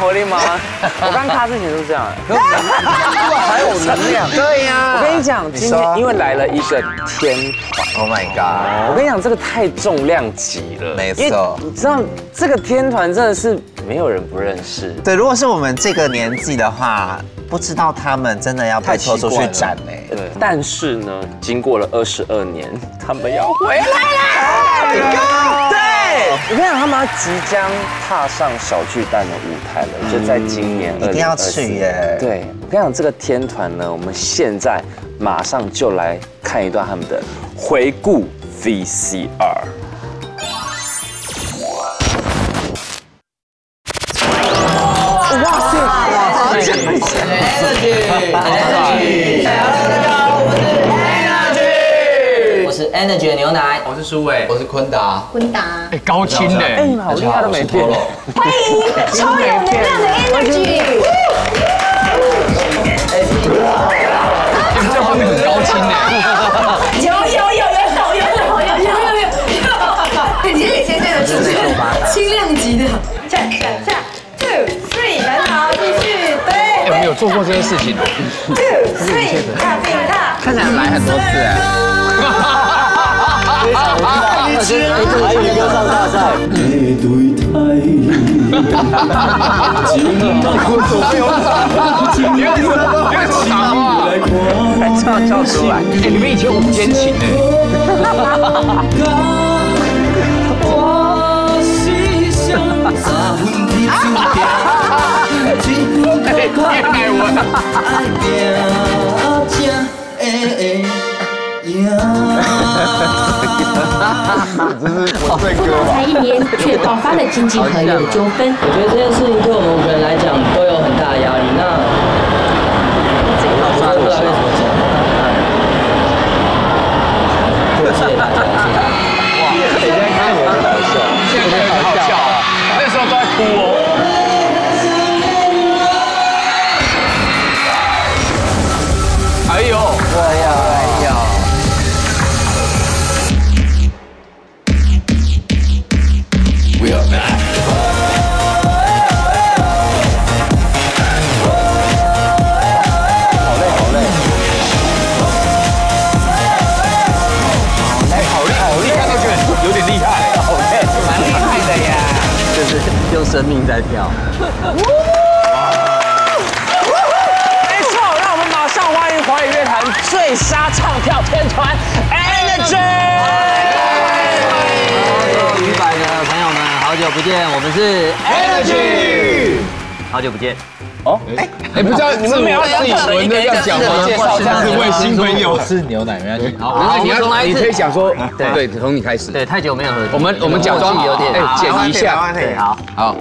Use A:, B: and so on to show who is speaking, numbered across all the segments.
A: 活力吗？我刚卡之前都这样，还有能量。
B: 对呀，
A: 我跟你讲，今天因为来了一个天团
B: ，Oh my god！
A: 我跟你讲，这个太重量级了，
B: 没错。
A: 你知道这个天团真的是没有人不认识。
B: 对，如果是我们这个年纪的话，不知道他们真的要被拖出去斩哎。
A: 对，但是呢，经过了22年，他们要回来了。对，我跟你讲，他们要即将踏上小巨蛋的舞台了，就在今年
B: 一定要去耶。
A: 对，我跟你讲，这个天团呢，我们现在马上就来看一段他们的回顾 VCR。哇塞！好强
C: ！Energy，我是 Energy 的牛奶，
D: 我是舒伟，
E: 我是昆达。
D: 哎，高清的，
A: 哎，你们好厉害，都没变。
F: 欢迎超有能量的 Energy。
D: 你们这画面很高清的。
F: 有。你现在的出现轻量级的，下 2 3， 很好，继续对。
D: 哎，我们有做过这些事情哦。
F: 2 3， 踏，
E: 看起来来很多次哎。
A: 还有歌唱大赛。
D: 你要多长啊？
A: 还叫出来。
D: 哎，你们以前5间琴哎。
G: 才1年却爆发了经济合约纠纷。
C: 我觉得这件事情对我们5个人来讲都有很大的压力。那我不知道该怎么讲。谢谢大家，谢谢。
A: 哇，你现在看我很好笑，
D: 现在很好笑啊，那时候都在哭哦。哎呦，
A: 哎呀。
B: 用生命在跳。
A: 没错，让我们马上欢迎华语乐坛最杀唱跳天团 Energy。
C: 鱼百的朋友们，好久不见，我们是
D: Energy，
C: 好久不见。
A: 哦，
D: 哎，不知道你们没有自己轮着要讲吗？各位新朋友，
E: 是牛奶，没关系。
C: 好，
D: 你可以想说，对，从你开始。
C: 对，太久没有合作，
D: 我们假装
C: 有点
D: 剪一下。
C: 对，好。
D: 好。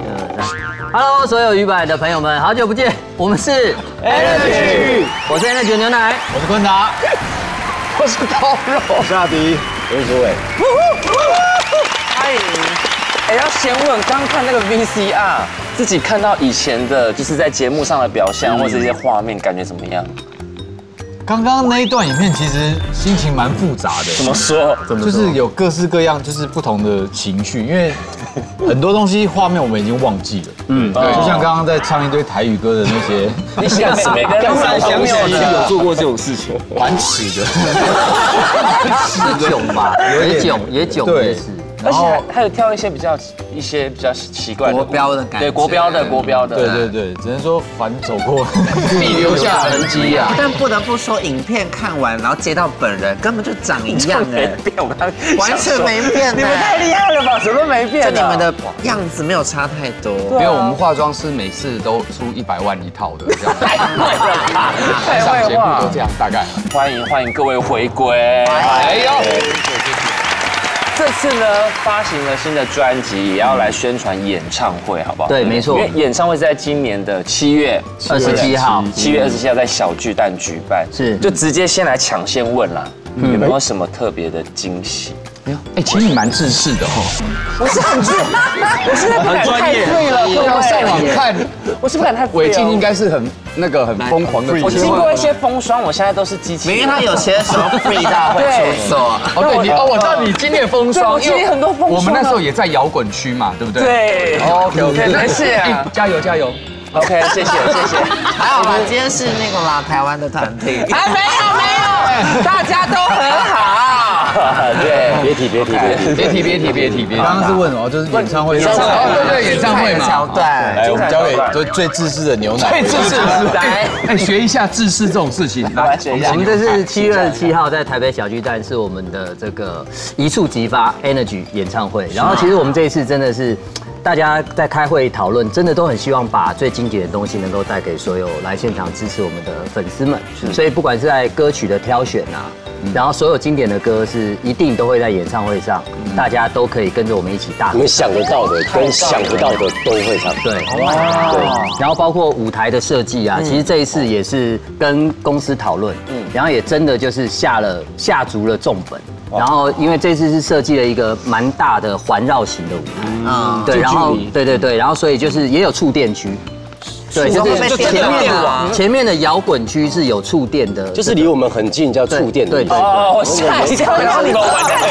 C: Hello， 所有鱼百的朋友们，好久不见，我们是
D: Energy，
C: 我是 Energy 牛奶，
E: 我是昆达，
D: 我是高肉，
E: 我是阿迪，我是苏伟。
A: 欢迎。哎，要先问，刚看那个 VCR， 自己看到以前的，就是在节目上的表现或者一些画面，感觉怎么样？
E: 刚刚那一段影片其实心情蛮复杂的。
A: 怎么说？
E: 就是有各式各样，就是不同的情绪，因为很多东西画面我们已经忘记了。嗯，对，就像刚刚在唱一堆台语歌的那些，
A: 你想每个人
B: 突然想起
A: 有做过这种事情，
E: 蛮耻的，
C: 是囧吧？也囧也是。
A: 而且还有跳一些比较奇怪的
B: 国标的感觉，
A: 对国标的，
E: 对，只能说反走过
D: 必留下痕迹啊。
B: 但不得不说，影片看完然后接到本人，根本就长一样哎，
A: 我刚
B: 完全没变。
A: 你们太厉害了吧？什么没变？
B: 就你们的样子没有差太多。
D: 因为我们化妆师每次都出100万一套的，这样。
A: 太
D: 上节目都这样，大概。
A: 欢迎各位回归。哎呦！这次呢，发行了新的专辑，也要来宣传演唱会，好不好？
C: 对，没错。
A: 因为演唱会是在今年的7月
C: 27号
A: ，7月27号在小巨蛋举办，
C: 是
A: 就直接先来抢先问啦，有没有什么特别的惊喜？
D: 哎，其实你蛮自视的哦。
A: 我是很专业，对了，各位
D: 上网看，
A: 我是不敢太
D: 伟晋应该是很疯狂的。
A: 我经过一些风霜，我现在都是机器人。
B: 因为他有些时候 free 到会出错。
D: 哦，对你我知道你经历风霜，
A: 我经历很多风霜。
D: 我们那时候也在摇滚区嘛，对不对？
A: 对 ，OK， 没事啊，
D: 加油！
A: OK， 谢谢。
B: 还好吧，今天是那个啦，台湾的团体。
A: 没有，大家都很好。对，别提。
E: 刚刚是问哦，就是演唱会，
D: 对，演唱会嘛。
B: 桥段，
E: 来，我们交给最自私的牛奶。
D: 最自私的，哎，学一下自私这种事情。
A: 来学一下。
C: 我们这是7月27号在台北小巨蛋，是我们的这个一触即发 Energy 演唱会。然后其实我们这一次真的是。大家在开会讨论，真的都很希望把最经典的东西能够带给所有来现场支持我们的粉丝们。所以不管是在歌曲的挑选啊，然后所有经典的歌是一定都会在演唱会上，大家都可以跟着我们一起大合唱。
H: 我们想得到的跟想不到的都会唱。
C: 对，然后包括舞台的设计啊，其实这一次也是跟公司讨论，然后也真的就是下足了重本。然后，因为这次是设计了一个蛮大的环绕型的舞台，对，然后对，然后所以就是也有触电区，对，就是前面的摇滚区是有触电的，
H: 就是离我们很近，叫触电的。
C: 对，
A: 我吓一跳，然后你们玩的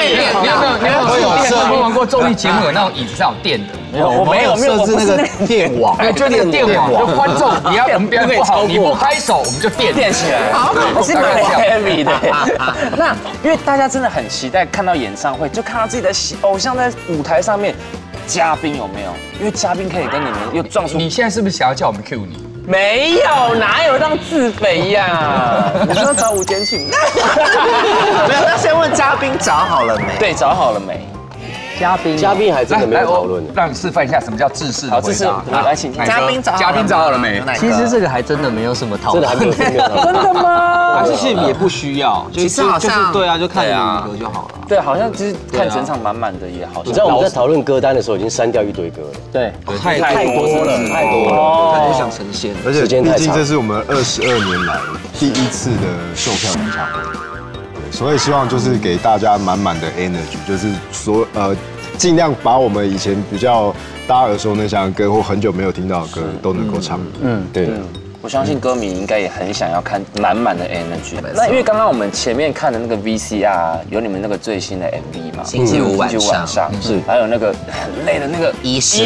D: 你有没有玩过综艺节目有那种椅子上有电的？
E: 我没有设置那个电网，
D: 就那个电网，就观众我们表演不好，你不拍手我们就电
A: 起来，是蛮 heavy 的。那因为大家真的很期待看到演唱会，就看到自己的偶像在舞台上面，嘉宾有没有？因为嘉宾可以跟你们又撞出。
D: 你现在是不是想要叫我们 Q 你？
A: 没有，哪有让自肥呀？你说找吴坚庆？
B: 没有，那先问嘉宾找好了没？
A: 对，找好了没？
C: 嘉宾
H: 还真的没有讨论。
D: 让你示范一下什么叫制式的回答。
A: 来，请
B: 嘉宾
D: 找好了没？
C: 其实这个还真的没有什么讨论。
H: 真
A: 的吗？
I: 还是其实也不需要，
B: 其实好像
I: 对啊，就看5歌就好了。
A: 对，好像就是看整场满满的也好。
H: 你知道我们在讨论歌单的时候已经删掉一堆歌了。
C: 对，
A: 太多了，
I: 太不想呈现。
J: 而且毕竟这是我们22年来第一次的售票演唱会。所以希望就是给大家满满的 energy， 就是尽量把我们以前比较大家耳熟能详的歌或很久没有听到的歌都能够唱。
H: 对。
A: 我相信歌迷应该也很想要看满满的 energy。那因为刚刚我们前面看的那个 VCR 有你们那个最新的 MV 嘛，
B: 星期五晚上
A: 是，还有那个很累的那个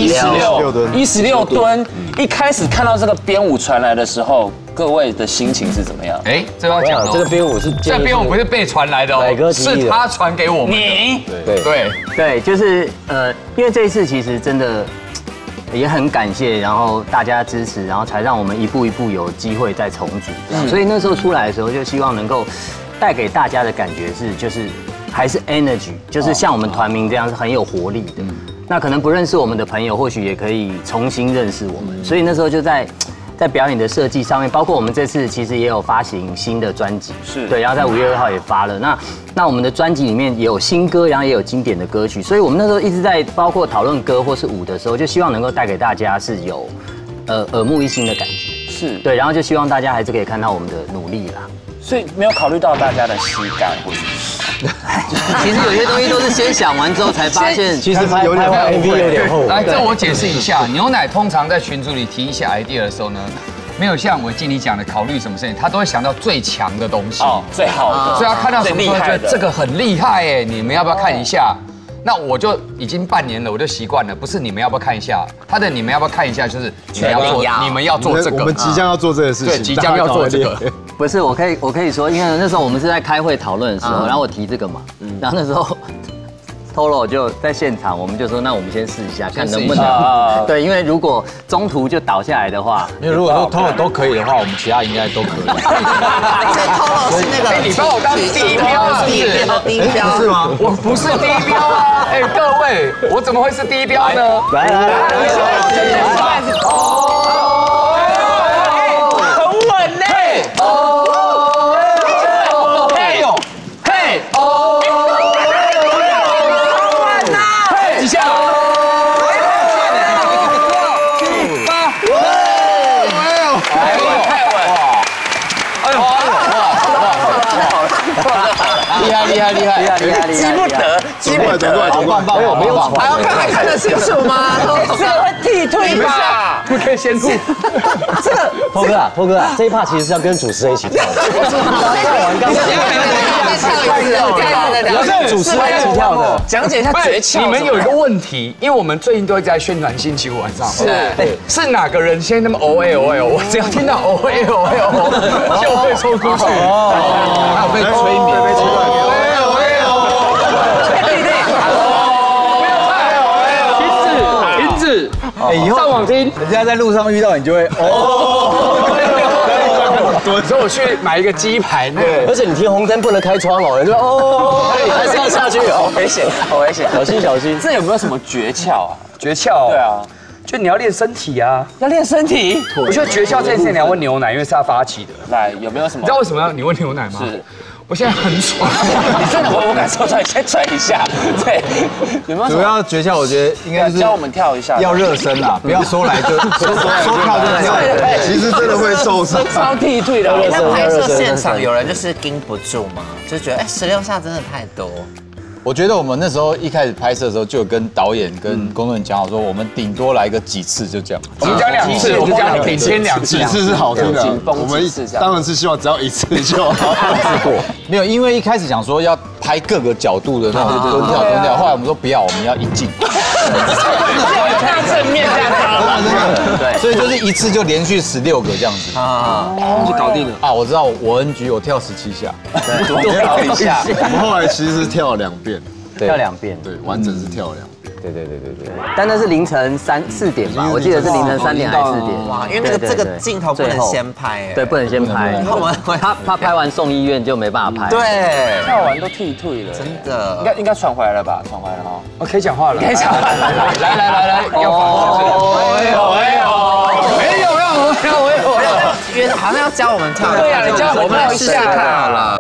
B: 116
A: 吨。一开始看到这个编舞传来的时候，各位的心情是怎么样？
D: 哎，这要讲
H: 这个编舞
D: 不是被传来的哦，是他传给我们。
A: 你
C: 对，就是因为这一次其实真的。也很感谢，然后大家支持，然后才让我们一步一步有机会再重组。所以那时候出来的时候，就希望能够带给大家的感觉是，就是还是 energy， 就是像我们团名这样是很有活力的。那可能不认识我们的朋友，或许也可以重新认识我们。所以那时候就在表演的设计上面，包括我们这次其实也有发行新的专辑，对，然后在5月2号也发了。那我们的专辑里面也有新歌，然后也有经典的歌曲，所以我们那时候一直在包括讨论歌或是舞的时候，就希望能够带给大家是有耳目一新的感觉，是对，然后就希望大家还是可以看到我们的努力啦。
A: 所以没有考虑到大家的喜感或者。
C: 其实有些东西都是先想完之后才发现，
H: 其实拍 MV 有点后悔。
D: 来，这我解释一下，牛奶通常在群组里提一些 idea 的时候呢，没有像我经理讲的考虑什么事情，他都会想到最强的东西，
A: 最好的，
D: 所以他看到什么时候觉得这个很厉害哎，你们要不要看一下？那我就已经半年了，我就习惯了，不是你们要不要看一下，他的你们要不要看一下，就是你们要做这个，
J: 我们即将要做这个事情，
D: 对，即将要做这个。
C: 不是，我可以说，因为那时候我们是在开会讨论的时候，然后我提这个嘛，然后那时候 Tolo 就在现场，我们就说，那我们先试一下，看能不能。对，因为如果中途就倒下来的话，
E: 因为如果说 Tolo 都可以的话，我们其他应该都可以。
B: Tolo 是那个，
D: 你把我当低标是不是？
B: 低标
E: 是吗？
D: 我不是低标啊！哎，各位，我怎么会是低标呢？
H: 来，
A: 很稳呢。几下？
D: 厉害！
E: 厉害，
B: 记不得，记不得，
E: 好棒，没有
B: 还要看得清楚吗？
A: 这个会剃退吧？
D: 不可以先录。
B: 这个
H: 坡哥啊，这一趴其实是要跟主持人一起跳的。
B: 我是主持人一起跳的，
A: 讲解一下诀窍。
D: 你们有一个问题，因为我们最近都在宣传星期五晚上，是哪个人先那么 O A O A？ 我只要听到 O A O A 就会冲出去，还有被催眠，被催眠。停止！
E: 以后上网听，人家在路上遇到你就会
D: 所以我去买一个鸡排，
H: 而且你停红灯不能开窗哦，人就还是要下去哦，
A: 危险，好危险，
H: 小心。
A: 这有没有什么诀窍啊？
D: 诀窍？
A: 对啊，
D: 就你要练身体啊，
A: 要练身体。
D: 我觉得诀窍这件事情你要问牛奶，因为是他发起的。
A: 来，有没有什么？
D: 你知道为什么你问牛奶吗？是。我现在很爽，
A: 你真的我感受到，你先转一下，对，有没有？
E: 主要诀窍，我觉得应该是
A: 教我们跳一下，
E: 要热身啦，不要说来就说跳就跳，
J: 其实真的会受伤，
A: 超剃退的。
B: 那拍摄现场有人就是盯不住吗？就觉得16下真的太多。
E: 我觉得我们那时候一开始拍摄的时候，就有跟导演跟工作人员讲好说，我们顶多来个几次就这样。
D: 我们讲2次，我们讲顶先2次，
J: 几次是好听的。我们当然是希望只要1次就好。
E: 没有，因为一开始想说要拍各个角度的那种蹲跳，后来我们说不要，我们要一镜。
A: 正面这样子，
E: 对，所以就是一次就连续16个这样子
I: 啊，就搞定了
E: 啊！我知道，我 NG 我跳17下，
A: 多跳一下。
J: 我们后来其实是跳2遍，
C: 跳2遍，
J: 对，完整是跳2遍。
H: 对。
C: 但那是凌晨4点吧？我记得是凌晨3点还是4点？
B: 哇，因为这个镜头不能先拍，
C: 对，不能先拍。他拍完送医院就没办法拍。
B: 对，
A: 跳完都剃退了，
B: 真的。
A: 应该传回来了吧？传回来了哈。
D: 我可以讲话了，
A: 可以讲话。
D: 来，要
B: 没有，好像要教我们跳。
A: 对啊，你教我们跳一下好了。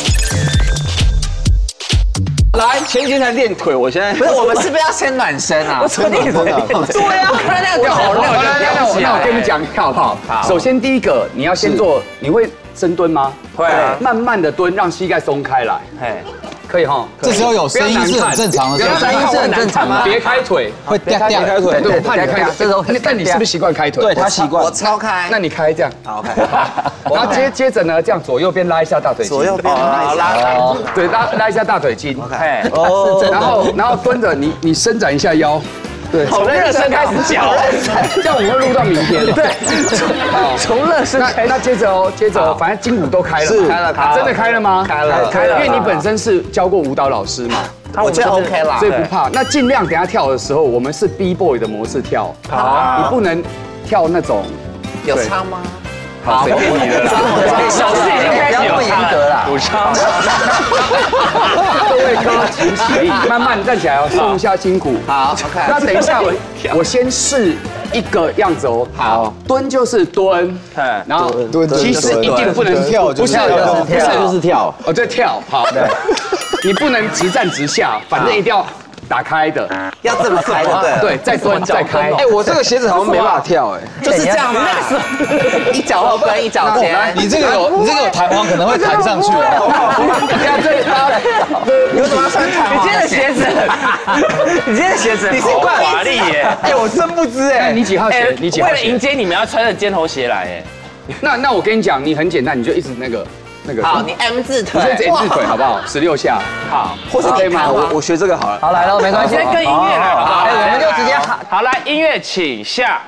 I: 来，前几天才练腿，我现在
B: 不是，我们是不是要先暖身啊？
A: 我昨天也在练腿。对啊，看那个好累，
D: 那我跟你讲好不好？首先第一个，你要先做，你会深蹲吗？
A: 会，
D: 慢慢的蹲，让膝盖松开来。嘿，可以哈。
E: 这时候有声音是很正常的，
C: 声音是很正常的。
D: 别开腿，
E: 会掉开
D: 腿。对，我怕你开。这时候，但你是不是习惯开腿？
I: 对他习惯。
B: 我超开。
D: 那你开这样。
B: 好开。
D: 然后接着呢，这样左右边拉一下大腿筋。
B: 左右边拉开。
D: 对，拉一下大腿筋。
B: OK。
D: 然后蹲着，你伸展一下腰。对，
A: 从热身开始讲，
D: 这样我们会录到明天。
A: 对，从热身开始。
D: 那接着，反正筋骨都开了，
B: 开了，
D: 真的开了吗？
B: 开了，
D: 因为你本身是教过舞蹈老师嘛，
B: 我觉得 OK 啦，
D: 所以不怕。那尽量等下跳的时候，我们是 B-boy 的模式跳，你不能跳那种
B: 有差吗？
D: 好，随便你了。
A: 小事已经开始有差了，
D: 有差。各位哥，请起立，慢慢站起来哦，松一下筋骨。
B: 好 ，OK。
D: 那等一下我先试一个样子哦。好，蹲就是蹲，然后其实一定不能跳，不是
H: 就是跳。
D: 哦，对，跳。好，你不能直站直下，反正一定要打开的，
B: 要这么开的，
D: 对，再蹲再开。
I: 哎，我这个鞋子好像没办法跳，哎，
B: 就是这样吗？一脚后跟，一脚前。
E: 你这个有弹簧，可能会弹上去哦。
B: 你看这你为什么要穿弹簧？
A: 你今天的鞋子，你是怪华丽耶！
I: 哎，我真不知哎，
D: 你几号鞋？你几号鞋？
A: 为了迎接你们，要穿着尖头鞋来哎。
D: 那我跟你讲，你很简单，你就一直那个。
B: 好，你 M 字腿，
D: 你先 M 字腿好不好？16下，
B: 好，
I: 或是可以吗？我学这个好了。
C: 好来了，没关系，
A: 先跟音乐来了，
C: 哎，我们就直接
A: 好来，音乐请下。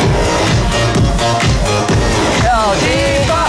C: 跳起吧！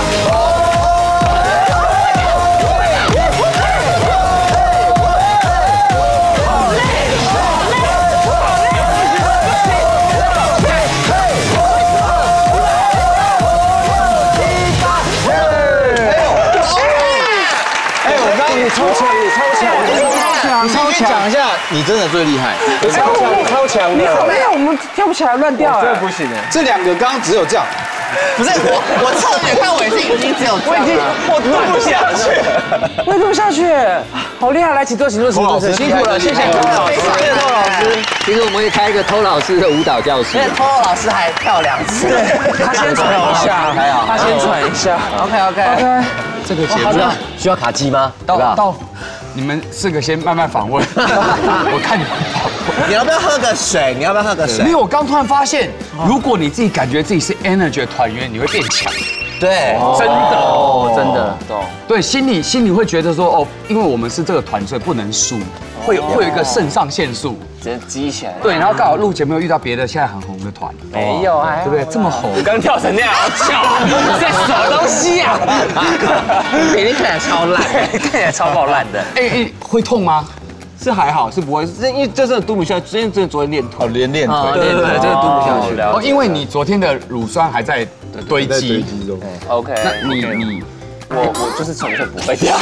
I: 超强！
E: 你先讲一下，你真的最厉害。
I: 超强的。
A: 你好累，我们跳不起来，乱掉。
I: 真的不行哎。
E: 这2个刚刚只有这样，
B: 不是我侧面看，我已经只有这样，
A: 我蹲不下去，我蹲不下去，好厉害！来，请坐，辛苦了，谢谢偷老师。
C: 其实我们可以开一个偷老师的舞蹈教室。
B: 因为偷老师还跳2次，
A: 对，他先喘一下，他先喘一下。
B: OK。
D: 这个节目
H: 需要卡机吗？
D: 到你们4个先慢慢访问，我看你们。
B: 你要不要喝个水？你要不要喝个水？
D: 没有，我刚突然发现，如果你自己感觉自己是 Energy 的团员，你会变强。
B: 对，
D: 真的
C: 哦，真的，
D: 对，心里会觉得说，哦，因为我们是这个团，所以不能输，会有一个肾上腺素
A: 直接激起来。
D: 对，然后刚好录节目又遇到别的现在很红的团，
A: 没有啊，
D: 对不对？这么红，
A: 我刚跳成那样，好巧，这什么东西啊？
B: 每天看起来超烂，
A: 看起来超爆烂的。
D: 哎，会痛吗？
I: 是还好，是不会，因为这真的嘟不下去，因为真的昨天练腿，
E: 连练腿，
I: 对，真的嘟不下去。
D: 哦，因为你昨天的乳酸还在堆积
E: 中。
A: OK，
D: 那你。
A: 我就是纯粹不会跳。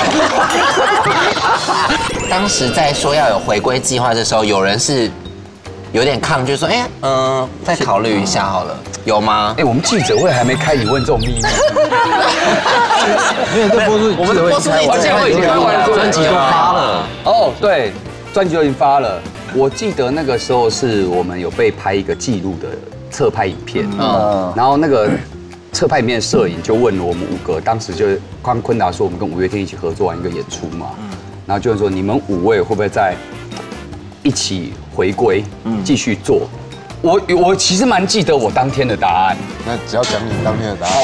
B: 当时在说要有回归计划的时候，有人是有点抗拒，说，再考虑一下好了，有吗？
D: 哎，我们记者会还没开，你问这种秘密？
E: 没有，这播出，
B: 我们播出
D: 记者会已经发完，
H: 专辑都发了。
D: 哦，对，专辑都已经发了。我记得那个时候是我们有被拍一个记录的侧拍影片，然后那个。侧拍影片的摄影就问了我们5个，当时就坤达说我们跟5月天一起合作完一个演出嘛，然后就说你们5位会不会再一起回归，继续做？我其实蛮记得我当天的答案，
J: 那只要讲你当天的答案，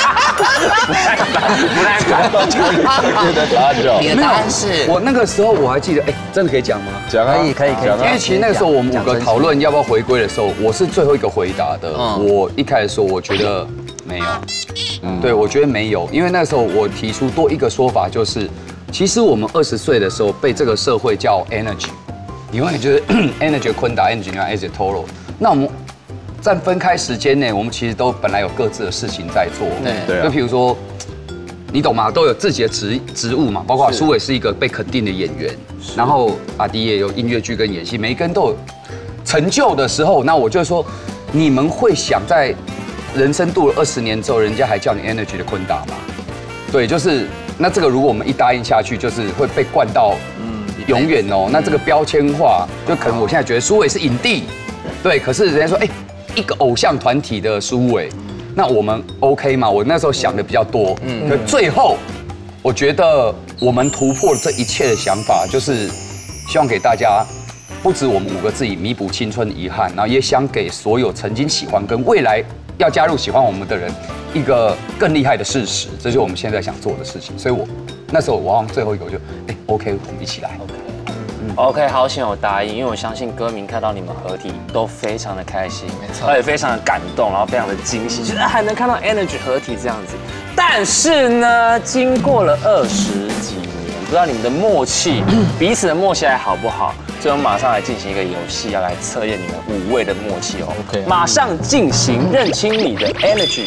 A: 不太敢
J: 你的答案就好。
B: 你的答案是？
D: 我那个时候我还记得，哎，真的可以讲吗？
J: 讲啊，
H: 可以。
D: 因为其实那个时候我们5个讨论要不要回归的时候，我是最后一个回答的。我一开始说我觉得。没有，对，我觉得没有，因为那时候我提出多一个说法，就是其实我们20岁的时候被这个社会叫 energy， 你会觉得 energy 坤达 energy 另外 energy Toro， 那我们在分开时间内，我们其实都本来有各自的事情在做，对，就譬如说，你懂吗？都有自己的职务嘛，包括苏伟是一个被肯定的演员，然后阿迪也有音乐剧跟演戏，每一个人都有成就的时候，那我就说，你们会想在。人生度了20年之后，人家还叫你 Energy 的坤达吗？对，就是那这个，如果我们一答应下去，就是会被灌到永远哦。那这个标签化，就可能我现在觉得苏伟是影帝，对，可是人家说，哎，一个偶像团体的苏伟，那我们 OK 吗？我那时候想的比较多，可最后我觉得我们突破了这一切的想法，就是希望给大家。不止我们5个自己弥补青春遗憾，然后也想给所有曾经喜欢跟未来要加入喜欢我们的人一个更厉害的事实，这就是我们现在想做的事情。所以我那时候我好像最后一个我就OK， 我们一起来。
A: OK， 好险我答应，因为我相信歌迷看到你们合体都非常的开心，而且非常的感动，然后非常的惊喜，就是还能看到 Energy 合体这样子。但是呢，经过了20几年，不知道你们的默契，彼此的默契还好不好？所以我们马上来进行一个游戏，要来测验你们5位的默契哦。OK， 马上进行认清你的 Energy。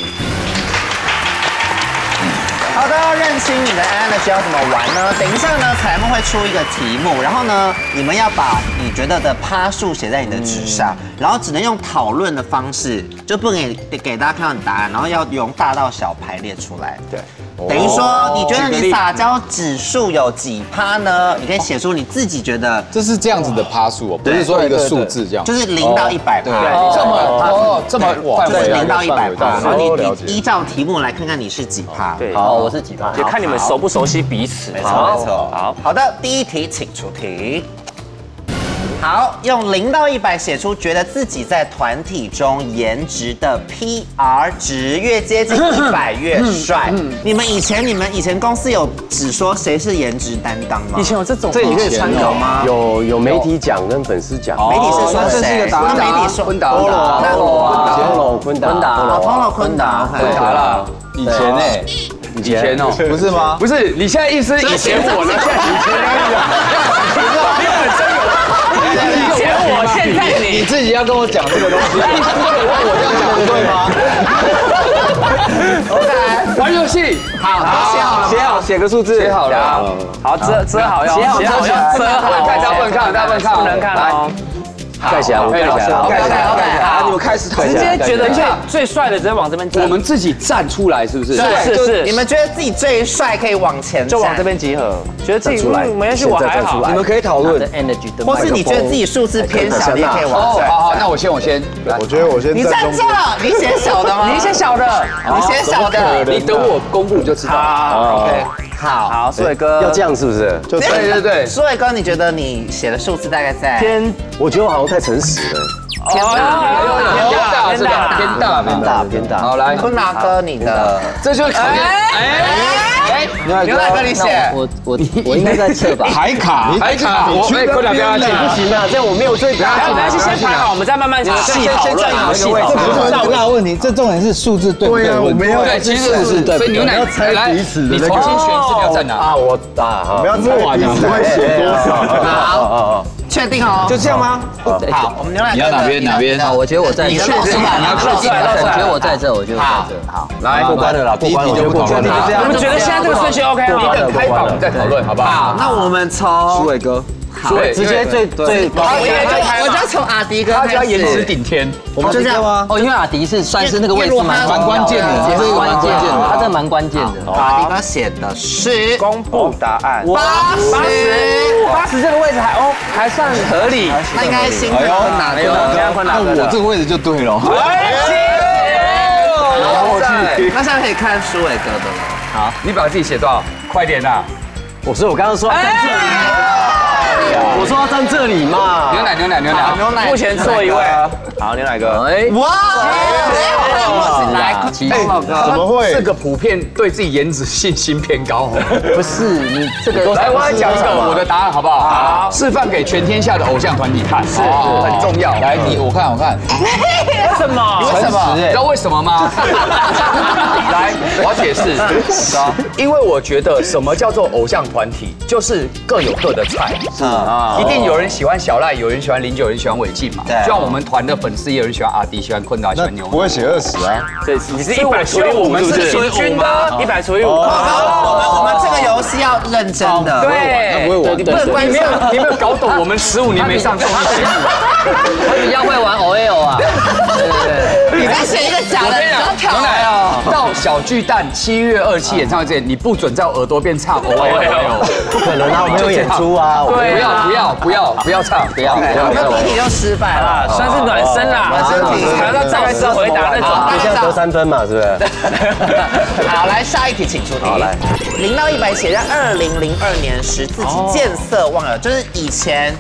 B: 好的，认清你的 Energy 要怎么玩呢？等一下呢，彩梦会出一个题目，然后呢，你们要把你觉得的趴数写在你的纸上，然后只能用讨论的方式，就不能给大家看到你答案，然后要由大到小排列出来。对。等于说，你觉得你撒娇指数有几趴呢？你可以写出你自己觉得，
E: 这是这样子的趴数哦，不是说一个数字这样，
B: 就是0到100趴，
E: 这么
B: 就是0到100趴，然后你依照题目来看看你是几趴。
A: 对，
H: 好，我是几趴，
A: 就看你们熟不熟悉彼此。
B: 没错没错。好的，第一题请出题。好，用0到100写出觉得自己在团体中颜值的 PR 值，越接近100越帅。你们以前公司有只说谁是颜值担当吗？
A: 以前有这种，
I: 这也可以参考
B: 吗？
I: 有媒体奖跟粉丝奖。
B: 媒体是说谁？那媒体说
D: 坤达，
I: 坤达，
E: 了。以前呢？
D: 以前哦，
E: 不是吗？
D: 不是，你现在意思以前我呢？
A: 以前我，现在
E: 你自己要跟我讲这个东西，我这样讲不对
B: 吗 ？OK，
D: 玩游戏，
B: 好，
I: 写好，写个数字，
A: 写好了，好遮好要，
B: 写好
A: 要遮好，
D: 大家不能看，
A: 不能看哦。
H: 盖起来，我盖起来。
B: OK，
I: 好，你们开始
A: 直接觉得最帅的直接往这边站。
D: 我们自己站出来是不是？
A: 是。
B: 你们觉得自己最帅可以往前，
A: 就往这边集合。觉得自己没关系，我还好。
I: 你们可以讨论，
B: 或是你觉得自己数字偏小，你也可以往这。
D: 好，那我先。
J: 我觉得我先。
B: 你站这，你写小的吗？
A: 你写小的，
B: 你写小的，
D: 你等我公布就知道。
B: 好 ，OK。 好，
A: 苏伟哥
H: 要这样是不是？
J: 就
D: 对，
B: 苏伟哥，你觉得你写的数字大概在？
H: 我觉得我好像太诚实了。
B: 偏
H: 大。
D: 好来，
B: 坤达哥，你的
D: 这就是考验。
B: 牛奶哥你写，
C: 我应该在侧吧？
E: 海卡，
D: 我坤达不要进，
H: 不行啊，这样我没有最大。
A: 没关系，先排好，我们再慢慢细讨论。
E: 这不是最大的问题，这重点是数字对不对？我们要
D: 对，其实是对，所以牛奶来，你重新选是你要在哪
H: 啊？我好，
J: 不要猜彼此会写多少。
B: 好，确定哦？
I: 就这样吗？
B: 好，我们牛奶哥
E: 你要哪边？
C: 好，我觉得我在这。
B: 你确定？
C: 你要确定？我觉得我在这，我觉得我在这。好，
H: 来过关了啦，过关了，
E: 就不讨论了。
A: 我们觉得现在这个顺序 OK 吗？
D: 你等开放，我们再讨论，好不好？
B: 好，那我们从
I: 苏伟哥，
C: 直接最高。
B: 我就从阿迪哥
D: 他
B: 开始。
D: 家颜值顶天，
B: 我们就这样吗？
C: 哦，因为阿迪是算是那个位置蛮
E: 关键的，这个蛮关键的，
C: 他这蛮关键的。
B: 阿迪哥写的是
A: 公布答案。
B: 80，
A: 这个位置还算合理。
B: 那应该新的哪个？
E: 那我这个位置就对了。
B: 那现在可以看苏伟哥的了。
D: 好，你把自己写多少？快点呐！
H: 我刚刚说要站这里，我说要站这里嘛。
D: 牛奶，
A: 目前错一位。好，牛奶哥。
B: 哇！来，
J: 怎么会？
D: 这个普遍对自己颜值信心偏高。
C: 不是你这个，
D: 来，我来讲一个我的答案好不好？好，示范给全天下的偶像团体看，是很重要。
E: 来，我看。
A: 为什么？
D: 你知道为什么吗？来，我要解释。因为我觉得什么叫做偶像团体，就是各有各的菜。一定有人喜欢小赖，有人喜欢09，有人喜欢伟晋嘛。就像我们团的粉丝，也有人喜欢阿迪，喜欢坤达，喜欢牛。
J: 不会写20啊？
A: 对，你是100×5，我们是平均的100×5。
B: 我们这个游戏要认真的。
A: 对，
B: 你不能关心。
D: 你没有搞懂我们15年没上综艺节目，
C: 他比较会玩 OL 啊。
B: 你再写一个假的，
D: 牛奶哦。到小巨蛋7月27演唱会之前，你不准在我耳朵边唱 OL，
H: 不可能啊，我没有演出啊。
D: 不要唱，不要。
B: 那第一题就失败了，
A: 算是暖身啦，
B: 暖身题，
A: 还要大概知道回答那种。
H: 这样得3分嘛，是不是？
B: 好，来下一题，请出题。好，来0到100写在2002年时自己见色忘友，就是以前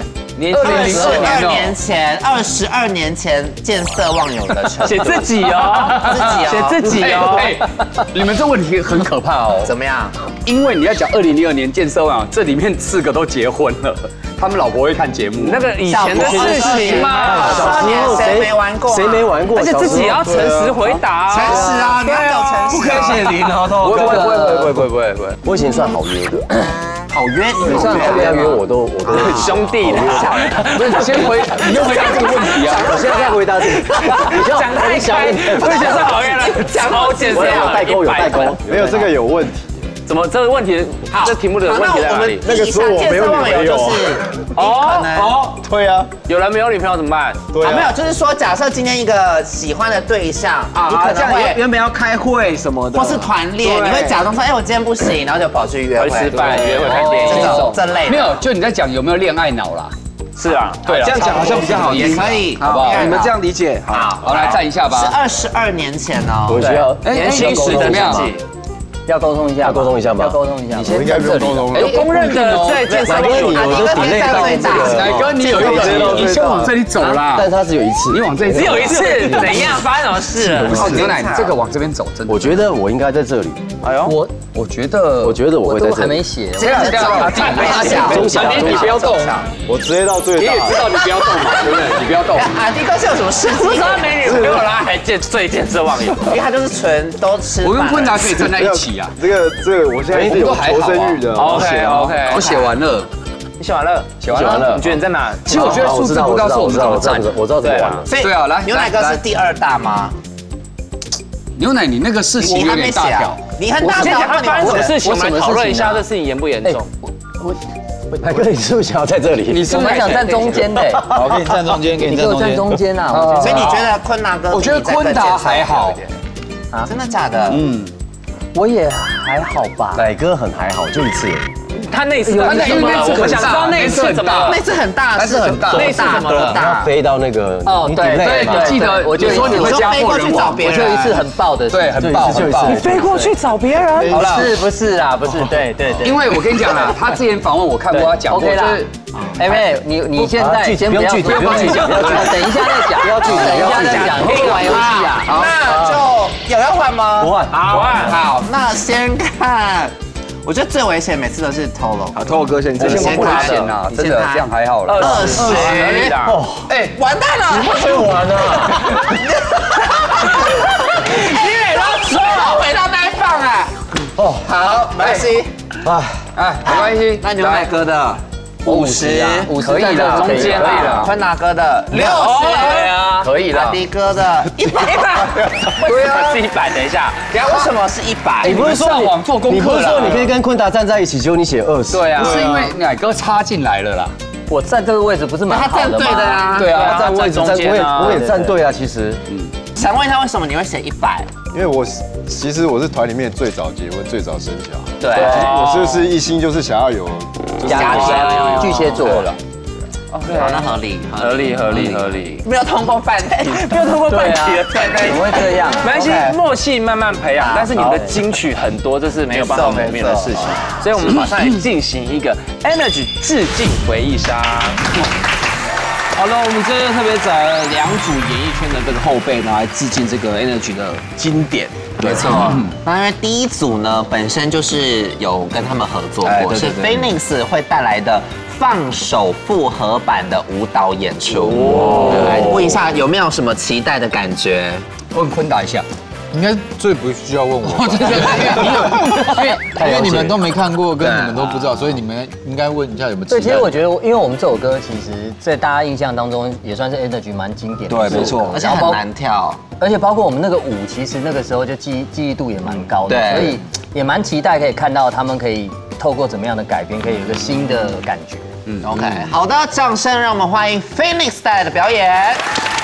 B: 22年前见色忘友的成。
A: 写自己哦，写自己哦。
D: 你们这问题很可怕哦。
B: 怎么样？
D: 因为你要讲2002年见色忘友，这里面4个都结婚了，他们老婆会看节目。
A: 那个以前的事情嘛，
B: 谁没玩过？
H: 谁没玩过？
A: 而且自己也要诚实回答。
B: 诚实啊，你要有诚实。
I: 不可以写0哦，
D: 不会。
H: 我以前算好约的。
B: 好约你，
H: 算后面要约我都
A: 兄弟的。
D: 不是，你又回答这个问题啊！
H: 我现在在回答这个，
A: 讲太开，我以前是好约了，讲好简单。
H: 有代沟，
J: 没有这个有问题。
A: 怎么这个问题？这题目的问题在哪里？
J: 那个时候我没有女朋友。对啊，
A: 有人没有女朋友怎么办？
J: 对啊，
B: 没有，就是说，假设今天一个喜欢的对象，你可能会
I: 原本要开会什么的，
B: 或是团练，你会假装说，我今天不行，然后就跑去约会、
A: 吃饭、约会、看电影
B: 这类的。
D: 没有，就你在讲有没有恋爱脑啦？
A: 是啊，
D: 对了，
I: 这样讲好像比较好，
B: 也可以，
D: 好不好？
I: 你们这样理解，
D: 好，来站一下吧。
B: 是22年前哦。
H: 我需要
A: 年轻时怎么样？
C: 要沟通一下，
H: 要沟通一下吗？
C: 要沟通一下。
J: 我应该不用沟通。
A: 有公认的在健身房有，
B: 你的体在最大。
D: 奶哥，你有一个，你先往这里走啦。
H: 但他只有一次，
D: 你往这里
A: 只有一次，怎样？发生什么事了？
D: 牛奶，这个往这边走，真的。
H: 我觉得我应该在这里。
A: 哎呦，
D: 我觉得
H: 我会在这里。
C: 都还没写，
B: 这样
H: 中小，
D: 你不要动，
J: 我直接到最大。
D: 你也知道你不要动嘛，对不对？你不要动。
B: 阿迪哥是有什么事情？
A: 为什么没女朋友啦？还见色忘友？
B: 因为他就是纯都吃。
D: 我跟坤达可以站在一起啊。
J: 这个我现在是有求生欲的。
A: OK，
D: 我写完了。
A: 你写完了，
D: 写完了。
A: 你觉得你在哪？
D: 其实我觉得数字不告诉我们怎么站，
H: 我知道怎么玩了。
D: 对啊，来，
B: 牛奶哥是第2大吗？
D: 牛奶，你那个事情有点大条。
B: 你很大条，
A: 他发生什么事情？我们来讨论一下这事情严不严重。
H: 海哥，你是不是想要在这里？
C: 你是不是想站中间的？
E: 好，给你站中间，给你
C: 站中间啊！
B: 所以你觉得坤达哥？
D: 我觉得坤达还好。
B: 啊，真的假的？
C: 我也还好吧。
H: 奶哥很还好，就一次。
A: 他内次我想知道内次怎么了？
B: 内次很大，
H: 是很大，
B: 内次怎么了？
H: 要飞到那个
D: 对，你记得我就说你会家破人亡，
C: 我就一次很爆的，
D: 对，很爆，
A: 你飞过去找别人？
C: 好了，不是啊，不是，对。
D: 因为我跟你讲啦，他之前访问我看过，他讲过，就是
C: 妹，你现在先不要剧透，等一下再讲，不要剧透，等一下再讲，可以玩游戏啊。
B: 那就有要换吗？
H: 不换，
B: 好，那先看。我觉得最危险，每次都是 Tolo。
H: 好，Tolo哥先，
D: 这先不危险呐，真的这样还好了。
B: 20啦，哎，完蛋了，
H: 你不会玩啊？
B: 你每都说回到那一放啊。哦，好，没关系。
D: 没关系。
B: 那牛奶哥的50
D: 可以了，
A: 中间可以了。
B: 坤达哥的60，
A: 对啊，
D: 可以了。
B: 迪哥的100，
A: 对啊，是100。等一下，
B: 为什么是100？
H: 你不是说
D: 上网做功课？
H: 你不是说你可以跟坤达站在一起，结果你写20？
D: 对啊，不是因为奶哥插进来了啦。
C: 我站这个位置不是蛮好的吗？
B: 他站对的啊。
D: 对啊，
H: 站位置我也站对啊，其实。
B: 想问一下，为什么你会写100？
J: 因为其实我是团里面最早结婚、最早生小孩。
B: 对，
J: 我就是一心就是想要有
C: 家庭，巨蟹座了。
B: OK，好，那合理。没有通过半题了，
C: 怎么会这样？
A: 没关系，默契慢慢培养。但是你们的金曲很多，这是没有办法磨灭的事情。所以我们马上来进行一个 Energy 致敬回忆杀。
I: 好了，我们这次特别找了2组演艺圈的这个后辈呢，来致敬这个 Energy 的经典。
B: 没错，那因为第一组呢，本身就是有跟他们合作过，是 Phoenix 会带来的放手复合版的舞蹈演出。来问一下，有没有什么期待的感觉？
D: 问坤达一下。
E: 应该最不需要问我，因为你们都没看过，跟你们都不知道，所以你们应该问一下有没有。
C: 对，其实我觉得，因为我们这首歌其实，在大家印象当中也算是 Energy 蛮经典的，
I: 对，没错，
B: 而且很难跳，
C: 而且包括我们那个舞，其实那个时候就记忆度也蛮高的，所以也蛮期待可以看到他们可以透过怎么样的改编，可以有一个新的感觉。
B: OK， 好的，掌声让我们欢迎 Phoenix 带来的表演。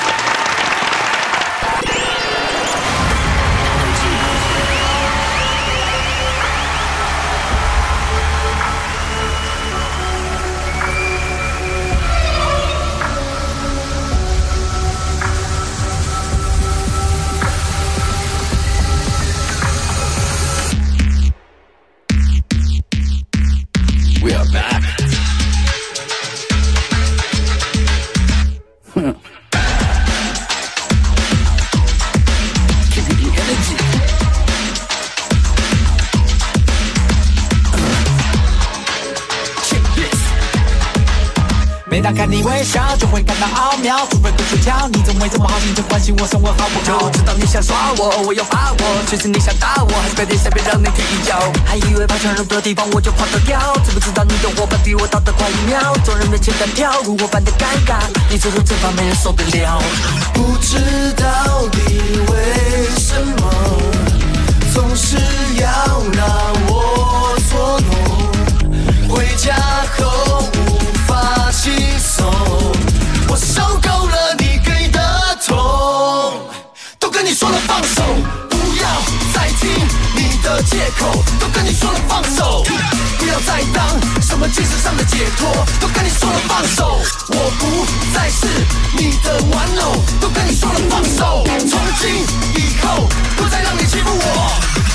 K: 每当看你微笑，就会感到奥妙。除非不出窍，你总会这么好心就关心我生活好不好？就知道你想耍我，我有把握。其实你想打我，还是别别随便让你踢一脚。还以为跑向人多地方我就跑得掉，知不知道你的伙伴比我倒得快1秒？众人面前单挑，如我般的尴尬，你做出这方没人受得了。不知到底为什么，总是要让我捉弄，回家后轻松，我受够了你给的痛，都跟你说了放手，不要再听你的借口，都跟你说了放手，不要再当什么精神上的解脱，都跟你说了放手，我不再是你的玩偶，都跟你说了放手，从今以后不再让你欺负我。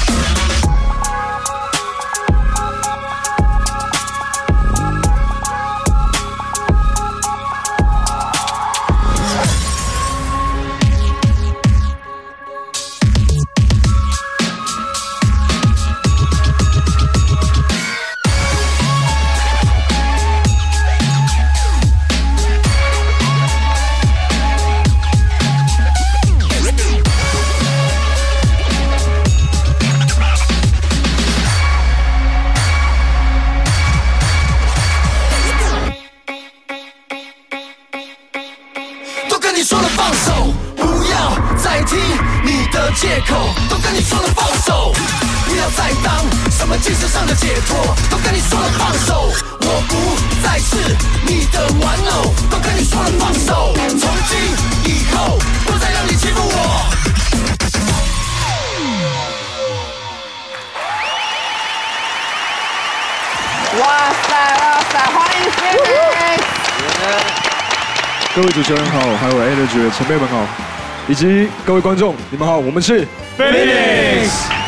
K: 借口都跟你说了放手，不要再当什么精神上的解脱，都跟你说了放手，我不再是你的玩偶，都跟你说了放手，从今以后不再让你欺负我。
B: 哇！
L: 各位主持人好，还有 Energy 的前辈们好，以及各位观众，你们好，我们是 Phoenix。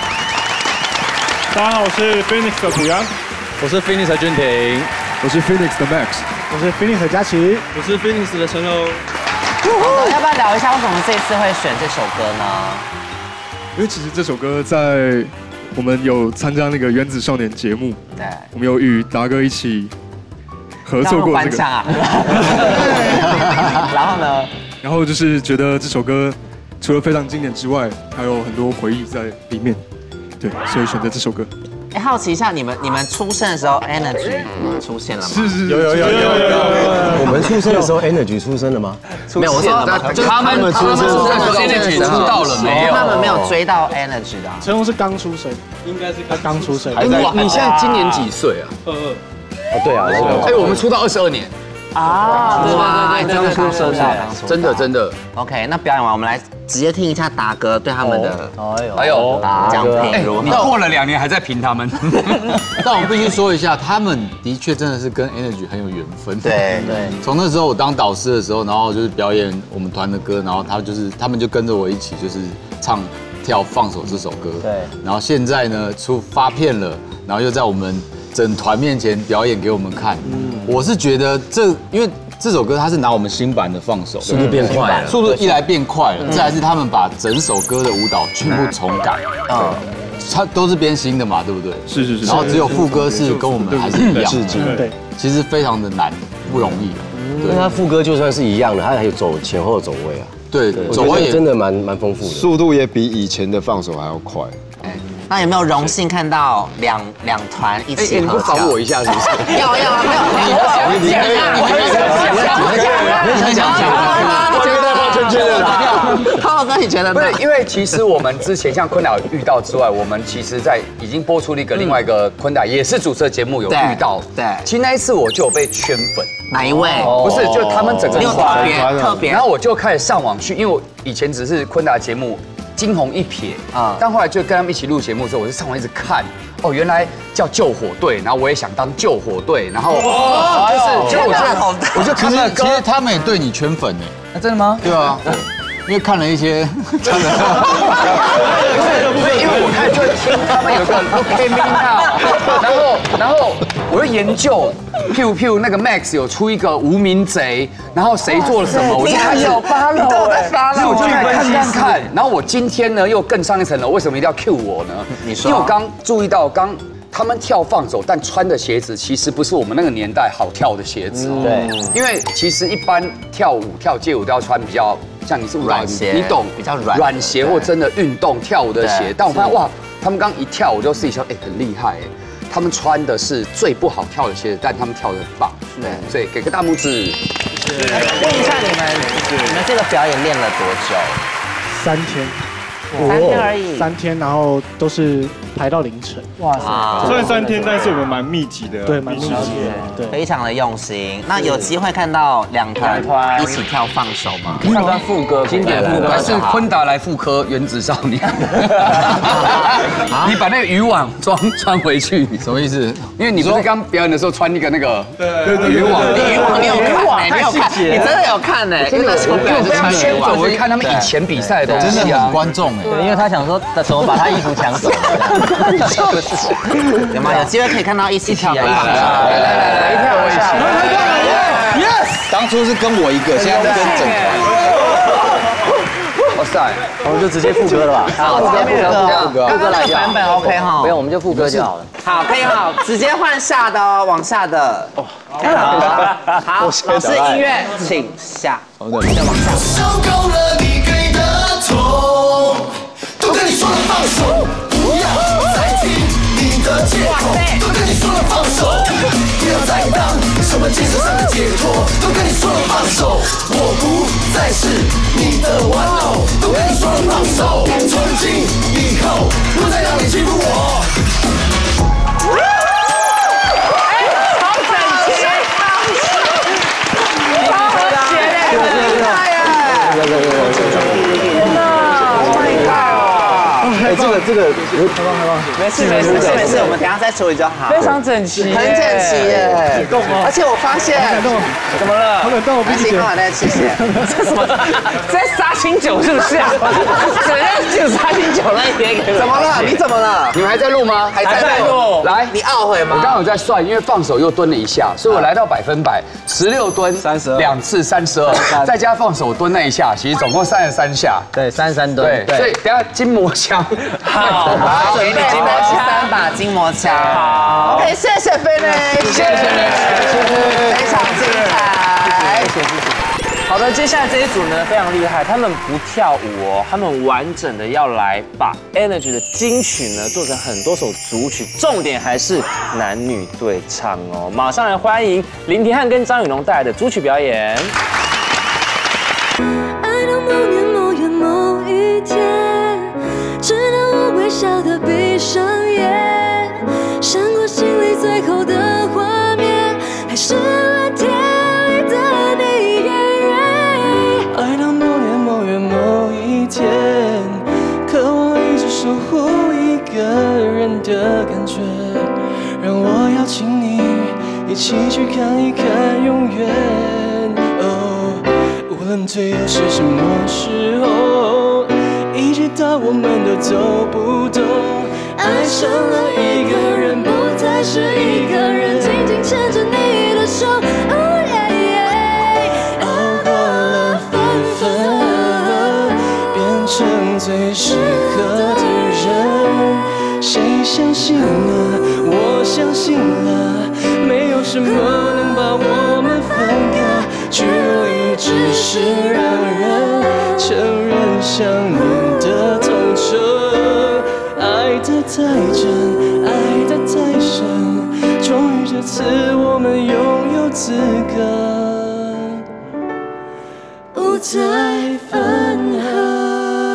L: 大家好，我是 Phoenix 的濮阳，
E: 我是 Phoenix 的俊廷，
L: 我是 Phoenix 的 Max，
M: 我是 Phoenix 的佳琪，
L: 我是 Phoenix 的陈柔。
B: 要不要聊一下为什么这次会选这首歌呢？
L: 因为其实这首歌在我们有参加那个原子少年节目，
B: 对，
L: 我们有与达哥一起合作过这个。
B: 然后呢？
L: 然后就是觉得这首歌除了非常经典之外，还有很多回忆在里面，对，所以选择这首歌。
B: 好奇一下，你们出生的时候 ，Energy 出现了吗？
L: 是，有。
H: 我们出生的时候 ，Energy 出生了吗？
B: 没有，我说
D: 他们出生的时候 ，Energy 出道了没有？
B: 他们没有追到 Energy 的。
M: 陈宏是刚出生，应该是他刚出生。
D: 你现在今年几岁啊
H: ？22。对啊，
D: 我们出道22年。
B: 哇，
D: 真的出生的，真的。
B: OK， 那表演完，我们来直接听一下达哥对他们的讲评。
D: 你过了2年还在评他们，
E: 但我必须说一下，他们的确真的是跟 Energy 很有缘分。
B: 对。
E: 从那时候我当导师的时候，然后就是表演我们团的歌，然后他们就跟着我一起就是唱跳放手这首歌。对。然后现在呢发片了，然后又在我们整团面前表演给我们看。我是觉得因为这首歌它是拿我们新版的放手，
H: 速度变快了，
E: 速度一来变快了，再来是他们把整首歌的舞蹈全部重改，它都是编新的嘛，对不对？
L: 是。
E: 然后只有副歌是跟我们还是一样的，
M: 对，
E: 其实非常的难，不容易。
H: 因为它副歌就算是一样的，它还有前后走位啊，
E: 对，走位
H: 真的蛮丰富的，
J: 速度也比以前的放手还要快。
B: 那有没有荣幸看到两团一起合
D: 跳？你不防我一下是不是？
B: 要，没有。浩哥，你觉得呢？
D: 不是，因为其实我们之前像坤达遇到之外，我们其实已经播出了另外一个坤达也是主持的节目有遇到。对，其实那一次我就有被圈粉。
B: 哪一位？
D: 不是，就他们整个
B: 特别。
D: 然后我就开始上网去，因为我以前只是坤达节目惊鸿一瞥啊，但后来就跟他们一起录节目之后，我就上网一直看，原来叫救火队，然后我也想当救火队，然后就是我就看了，
E: 其实他们也对你圈粉哎，
D: 真的吗？
E: 对啊，因为看了一些，
D: 不是，因为我看就听他们有个 OK Now， 然后我就研究。譬如那个 Max 有出一个无名贼，然后谁做了什么，我就开始我就开始看，然后我今天呢又更上一层楼，为什么一定要 cue 我呢？你说，因为我刚注意到他们跳放手，但穿的鞋子其实不是我们那个年代好跳的鞋子。对，因为其实一般跳街舞都要穿比较像你是
B: 软鞋，
D: 你懂，
B: 比较
D: 软鞋或真的运动跳舞的鞋。但我发现哇，他们刚一跳，我就自己想，很厉害哎。他们穿的是最不好跳的鞋子，但他们跳得很棒，对，所以给个大拇指。
B: 问一下你们这个表演练了多久
M: ？3天。
B: 3天而已。
M: 3天，然后都是排到凌晨。
L: 哇塞！虽然3天，但是我们蛮密集的。
M: 对，蛮密集的，
B: 对，非常的用心。那有机会看到两团一起跳放手吗？
D: 唱段副歌，经典副歌是坤达来复刻《原子少年》。你把那个渔网穿回去，
E: 什么意思？
D: 因为你不是刚表演的时候穿一个那个
B: 渔网，你有看？你有看？你真的有看呢？真的，
D: 我表演是穿渔网，我看他们以前比赛的东西，
E: 真的很观众哎。
C: 对，因为他想说怎么把他衣服抢走。
B: 有吗？有机会可以看到一起跳。来，
D: 跳我一下。
E: Yes， 当初是跟我一个，现在是跟整团。
D: 哇塞，
C: 我们就直接副歌了吧？
B: 好，直接副歌。
C: 副歌来
B: 版本 OK 哈。
C: 不用，我们就副歌就好了。
B: 好，可以好，直接换下的哦，往下的。好，老师音乐，请下。
E: 好的，
B: 再往下。
K: 受够了你给的痛，都跟你说了放手，不要再听你的借口，都跟你说了放手，不要再当什么精神上的解脱，都跟你说了放手，我不再是你的玩偶，都跟你说了放手，从今以后不再让你欺负我。
H: 这个，
B: 没事，我们等下再处理就好。
A: 非常整齐，
B: 很整齐耶。而且我发现，
A: 怎么了？
M: 好冷冻，
B: 谢谢，好的，谢谢。
A: 这什么？这杀青酒是不是啊？怎样就杀青酒那一天？
B: 怎么了？你怎么了？
D: 你们还在录吗？
B: 还在录。
D: 来，
B: 你懊悔吗？
D: 我刚刚有在算，因为放手又蹲了一下，所以我来到100%，16蹲，32，2次32，再加放手蹲那一下，其实总共33下。
C: 对，33吨。
D: 对，所以等下筋膜枪，
B: 好，给你筋膜枪，3把筋膜枪。好 ，OK， 谢谢菲蕾，谢谢，非常精彩，谢谢。
A: 好的，接下来这一组呢非常厉害，他们不跳舞哦，他们完整的要来把 Energy 的金曲呢做成很多首组曲，重点还是男女对唱哦。马上来欢迎林廷汉跟张宇农带来的组曲表演。
N: 爱到某年某月某一天，直到我微笑的闭上眼，闪过心里最后的画面，还是蓝天里的你。
O: 爱到某年某月某一天，渴望一直守护一个人的感觉，让我邀请你一起去看一看永远。哦，无论最后是什么时候，一直到我们都走不动，爱上了一个人，不再是一个人，紧紧牵着你的手。成最适合的人，谁相信了？我相信了，没有什么能把我们分开，只有一直是让人承认想念的痛彻。爱得太真，爱得太深，终于这次我们拥有资格，不再分合。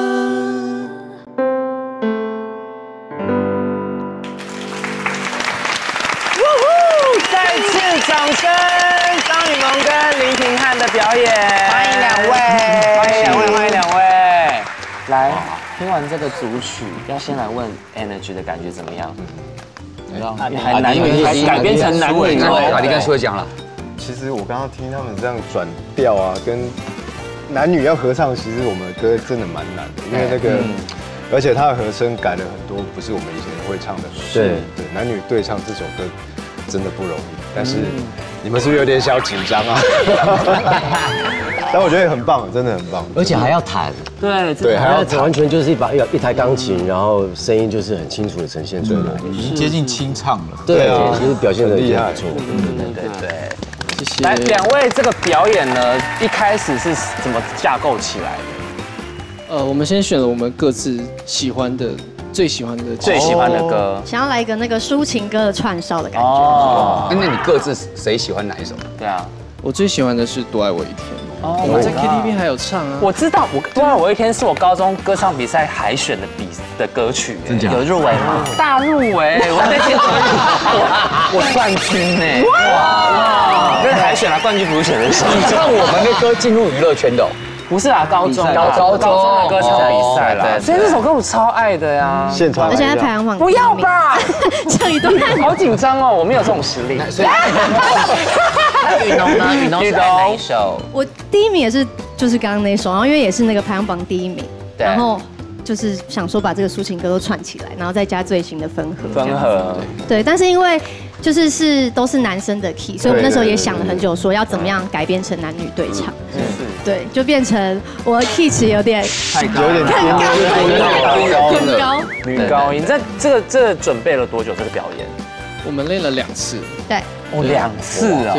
A: 掌声！张宇农跟林廷汉的表演，
B: 欢迎两位，
A: 欢迎两位。来，听完这个组曲，要先来问 Energy 的感觉怎么样？还男女，还改编成男女。
D: 阿迪跟苏伟讲了。
J: 其实我刚刚听他们这样转调啊，跟男女要合唱，其实我们的歌真的蛮难的，因为那个，而且他的和声改了很多，不是我们以前会唱的和声。对，男女对唱这首歌真的不容易。但是你们是不是有点小紧张啊？但我觉得很棒，真的很棒，
H: 而且还要弹。
A: 对，
H: 还要完全就是一台钢琴，然后声音就是很清楚的呈现出来，
E: 已经接近清唱了。
H: 对啊，其实表现得
J: 厉害，
H: 不错。
A: 对。谢谢。来，两位这个表演呢，一开始是怎么架构起来的？
O: 我们先选了我们各自喜欢的。最喜欢的歌，
F: 想要来一个那个抒情歌的串烧的感觉。
D: 哦，那你各自谁喜欢哪一首？
A: 对啊，
O: 我最喜欢的是《多爱我一天》。我们在 KTV 还有唱啊。
A: 我知道，多爱我一天是我高中歌唱比赛海选的歌曲，
B: 有入围吗？
A: 大入围，我那天我冠军呢。哇！那海选了冠军不是选的是
D: 你唱我们的歌进入娱乐圈的。
A: 不是啊，高中的歌唱比赛啦，所以那首歌我超爱的呀。
J: 现场，
F: 而且在排行榜，
A: 不要吧，
F: 唱一段，
A: 好紧张哦，我没有这种实力。
B: 那宇农呢？宇农是哪一首？
F: 我第一名也是就是刚刚那首，然后因为也是那个排行榜第一名，然后就是想说把这个抒情歌都串起来，然后再加最新的分合。对，但是因为就是都是男生的 key， 所以我们那时候也想了很久，说要怎么样改编成男女对唱。对，就变成我的 key 值有点
J: 太高，有点
F: 很高，
A: 女高音。这个准备了多久？这个表演？
O: 我们练了2次。
F: 对。
A: 哦，2次啊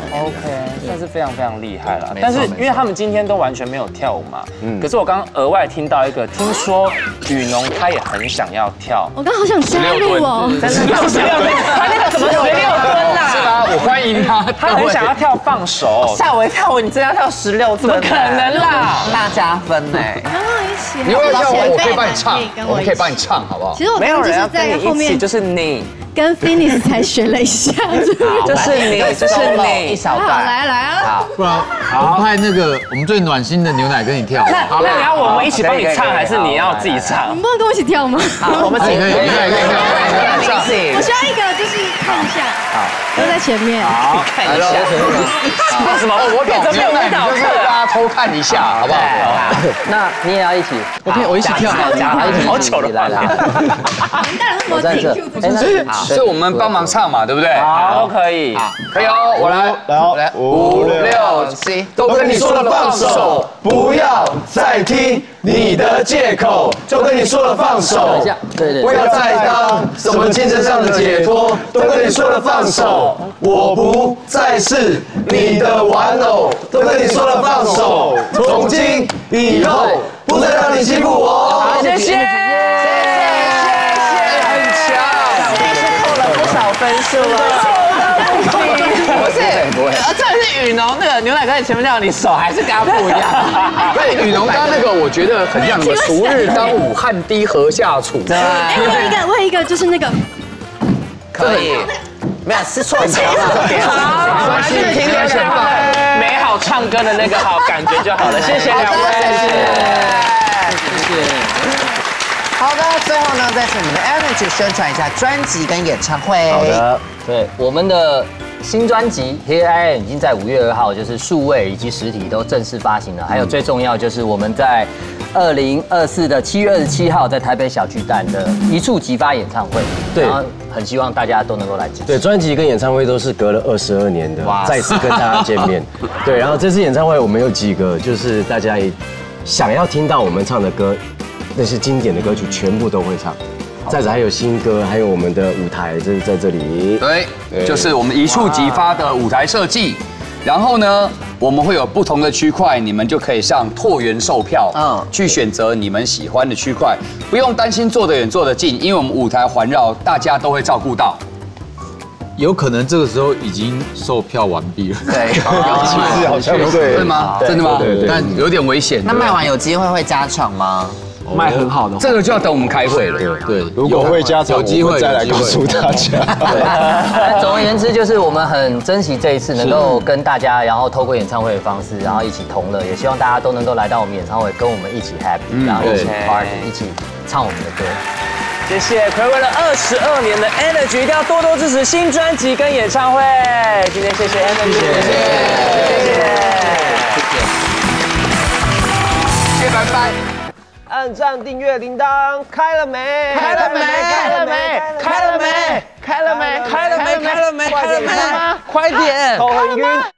F: ，OK，
A: 算是非常非常厉害了。但是因为他们今天都完全没有跳舞嘛，可是我刚刚额外听到一个，听说宇农他也很想要跳，
F: 我刚好想加入哦，
A: 真的跳16蹲，他那个怎么16蹲呐？
D: 是啊，我欢迎他，
A: 他很想要跳放手，
B: 吓我一跳，你真要跳16蹲？
A: 怎么可能啦？
B: 大加分呢！
F: 跟我一起，
D: 你要跳，我可以帮你唱，我们可以帮你唱，好不好？
F: 其实我没有人要在后面，
A: 就是你。
F: 跟 Phoenix 才学了一下，
A: 就是你
B: 一小段，
F: 好来啊，
E: 不然我派那个我们最暖心的牛奶跟你跳。
A: 好，那你要我们一起帮你唱，还是你要自己唱？
F: 你不能跟我一起跳吗？
B: 好，我们可以。
F: 我需要一个就是看一下，好，都在前面，
D: 好，看一下。为什么？我懂，牛奶就是大家偷看一下，好不好？
H: 那你也要一起
D: ，OK， 我一起跳，
A: 好糗了，来，
F: 我在这，
D: 所以我们帮忙唱嘛，对不对？
A: 好，可以，
D: 可以哦，我来，5、6、7，都跟你说了放手，不要再听你的借口，就跟你说了放手，不要再当什么精神上的解脱，都跟你说了放手，我不再是你的玩偶，都跟你说了放手，从今以后不再让你欺负我。
A: 好，谢谢。分数了，不是，这是雨农那个牛奶哥在前面跳，你手还是跟他不一样。
D: 对，雨农刚刚那个我觉得很像什么“孰日当午，汗滴禾下土”。
F: 对，我有一个就是那个，
B: 可以，没有是错桥了。
A: 好，我们去听演唱会，美好唱歌的那个好感觉就好了。谢谢两位，谢谢。
B: 好的，最后呢，再请你们 Energy 宣传一下专辑跟演唱会。
C: 好的，对，我们的新专辑《Here I Am》已经在5月2号，就是数位以及实体都正式发行了。还有最重要就是我们在2024的7月27号在台北小巨蛋的一触即发演唱会。对，然后很希望大家都能够来支持。
H: 对，专辑跟演唱会都是隔了22年的再次跟大家见面。对，然后这次演唱会我们有几个就是大家也想要听到我们唱的歌。那些经典的歌曲全部都会唱，再者还有新歌，还有我们的舞台，这是在这里。
D: 对，就是我们一触即发的舞台设计。然后呢，我们会有不同的区块，你们就可以上拓元售票，去选择你们喜欢的区块，不用担心坐得远坐得近，因为我们舞台环绕，大家都会照顾到。
E: 有可能这个时候已经售票完毕了。
B: 对，
J: 好像
D: 对吗？真的吗？但有点危险。
B: 那卖完有机会会加场吗？
I: 卖很好的，
D: 这个就要等我们开会了。
E: 对，
J: 如果会加场，
E: 有机会
J: 再来告诉大家。
C: 对，总而言之，就是我们很珍惜这一次能够跟大家，然后透过演唱会的方式，然后一起同乐，也希望大家都能够来到我们演唱会，跟我们一起 happy，然后一起 party，一起唱我们的歌。
A: 谢谢，睽违了22年的 Energy， 一定要多多支持新专辑跟演唱会。今天谢谢 Energy， 谢谢，拜拜。
H: 按赞、订阅、铃铛开了没？
A: 开了没？开了没？开了没？开了没？开了没？开了没？开了没？快点！
H: 头很晕。